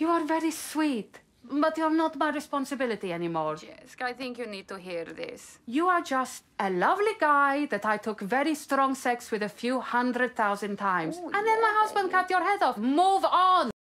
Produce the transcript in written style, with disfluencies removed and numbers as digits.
You are very sweet, but you're not my responsibility anymore. Jessica, I think you need to hear this. You are just a lovely guy that I took very strong sex with a few 100,000 times. Ooh, And then my husband cut your head off. Move on!